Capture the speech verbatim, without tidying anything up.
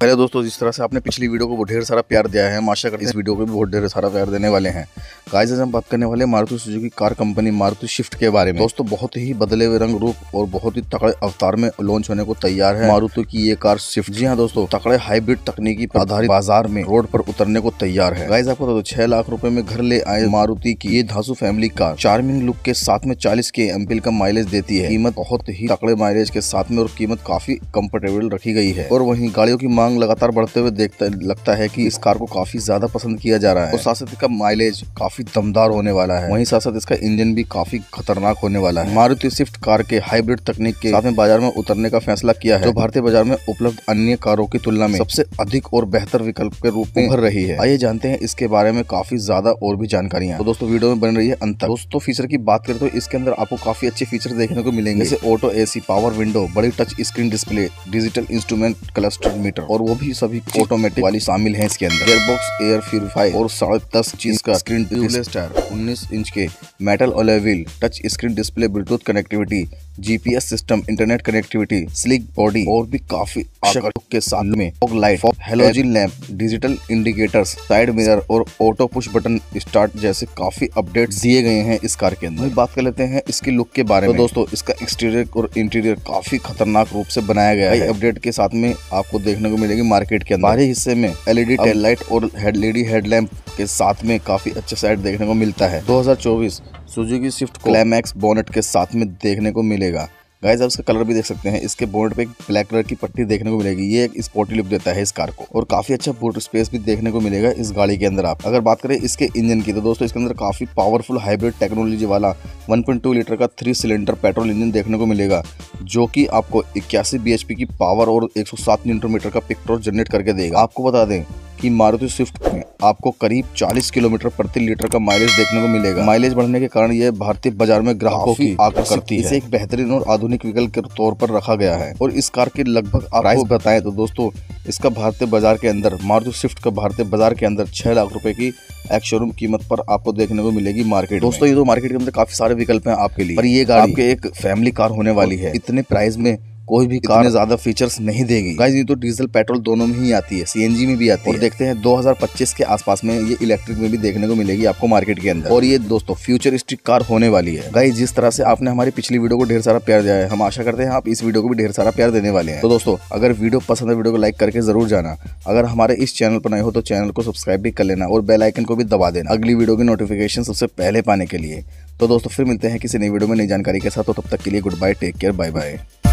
पहले दोस्तों, जिस तरह से आपने पिछली वीडियो को बहुत ढेर सारा प्यार दिया है, हम आशा करते हैं इस वीडियो को भी बहुत ढेर सारा प्यार देने वाले हैं। गाइस, आज हम बात करने वाले Maruti Suzuki car company Maruti Swift के बारे में। दोस्तों, बहुत ही बदले हुए रंग रूप और बहुत ही तगड़े अवतार में लॉन्च होने को तैयार है मारुति की ये कार स्विफ्ट। जी हाँ दोस्तों, तगड़े हाइब्रिड तकनीकी पर आधारित बाजार में रोड पर उतरने को तैयार है। गाइस, आपको तो छह लाख रुपए में घर ले आए मारुति की ये धांसू फैमिली कार चार्मिंग लुक के साथ में चालीस के एमपीएल का माइलेज देती है। कीमत बहुत ही तगड़े माइलेज के साथ में और कीमत काफी कंफर्टेबल रखी गई है। और वहीं गाड़ियों की मांग लगातार बढ़ते हुए देखता लगता है कि इस कार को काफी ज्यादा पसंद किया जा रहा है। और साथ साथ इसका माइलेज काफी दमदार होने वाला है। वहीं साथ साथ इसका इंजन भी काफी खतरनाक होने वाला है। मारुति स्विफ्ट कार के हाइब्रिड तकनीक के साथ में बाजार में उतरने का फैसला किया है, जो भारतीय बाजार में उपलब्ध अन्य कारों की तुलना में सबसे अधिक और बेहतर विकल्प के रूप में उभर रही है। आइए जानते हैं इसके बारे में काफी ज्यादा और भी जानकारियां। तो दोस्तों, वीडियो में बन रही है अंत तक। दोस्तों, फीचर की बात करें तो इसके अंदर आपको काफी अच्छे फीचर देखने को मिलेंगे, जैसे ऑटो एसी, पावर विंडो, बड़ी touch screen display, digital instrument cluster meter, और वो भी सभी ऑटोमेटिक वाली शामिल है इसके अंदर। गियरबॉक्स, एयर प्यूरिफायर और साढ़े दस इंच का स्क्रीन टायर, उन्नीस इंच के metal alloy wheel, touch screen display, bluetooth connectivity, GPS system, internet connectivity, sleek body और भी काफी आकर्षक के साथ में fog light, halogen lamp, digital indicators, side mirror और ऑटो पुश बटन स्टार्ट जैसे काफी अपडेट्स दिए गए हैं इस कार के अंदर। बात कर लेते हैं इसकी लुक के बारे में। तो दोस्तों, इसका एक्सटीरियर और इंटीरियर काफी खतरनाक रूप से बनाया गया है। अपडेट के साथ में आपको देखने को मिलेगी मार्केट के अंदर। बाहरी हिस्से में एलईडी टेल लाइट और एलईडी हेडलैम्प के साथ में काफी अच्छा साइड देखने को मिलता है। दो हज़ार चौबीस सुजुकी स्विफ्ट क्लाइमैक्स बोनेट के साथ में देखने को मिलेगा। गाइस, आप इसका कलर भी देख सकते हैं। इसके बोनेट पे एक ब्लैक कलर की पट्टी देखने को मिलेगी। ये एक स्पोर्टी लुक देता है इस कार को, और काफी अच्छा बूट स्पेस भी देखने को मिलेगा इस गाड़ी के अंदर। आप अगर बात करें इसके इंजन की, तो दोस्तों इसके अंदर काफी पावरफुल हाइब्रिड टेक्नोलॉजी वाला वन पॉइंट टू लीटर का थ्री सिलेंडर पेट्रोल इंजन देखने को मिलेगा, जो कि आपको इक्यासी बीएचपी की पावर और एक सौ सात न्यूटन मीटर का पिक टॉर्क जनरेट करके देगा। आपको बता दें कि मारुति स्विफ्ट में आपको करीब चालीस किलोमीटर प्रति लीटर का माइलेज देखने को मिलेगा। माइलेज बढ़ने के कारण यह भारतीय बाजार में ग्राहकों की आकर्षण करती है। इसे एक बेहतरीन और आधुनिक विकल्प के तौर पर रखा गया है। और इस कार के लगभग प्राइस बताएं तो दोस्तों, इसका भारतीय बाजार के अंदर मारुति स्विफ्ट का भारतीय बाजार के अंदर छह लाख रुपए की एक शोरूम कीमत पर आपको देखने को मिलेगी मार्केट। दोस्तों, ये तो मार्केट के अंदर काफी सारे विकल्प हैं आपके लिए, पर ये गाड़ी आपके एक फैमिली कार होने वाली है। इतने प्राइस में कोई भी कार ज्यादा फीचर्स नहीं देगी। गाइस, ये तो डीजल पेट्रोल दोनों में ही आती है, सीएनजी में भी आती है। और देखते हैं दो हज़ार पच्चीस के आसपास में ये इलेक्ट्रिक में भी देखने को मिलेगी आपको मार्केट के अंदर। और ये दोस्तों फ्यूचरिस्टिक कार होने वाली है। गाइस, जिस तरह से आपने हमारी पिछली वीडियो को ढेर सारा प्यार दिया है, हम आशा करते हैं आप इस वीडियो को भी ढेर सारा प्यार देने वाले हैं। तो दोस्तों, अगर वीडियो पसंद है, वीडियो को लाइक करके जरूर जाना। अगर हमारे इस चैनल पर नए हो तो चैनल को सब्सक्राइब भी कर लेना और बेल आइकन को भी दबा देना अगली वीडियो की नोटिफिकेशन सबसे पहले पाने के लिए। तो दोस्तों, फिर मिलते हैं किसी नई वीडियो में नई जानकारी के साथ। तो तब तक के लिए goodbye, take care, bye bye.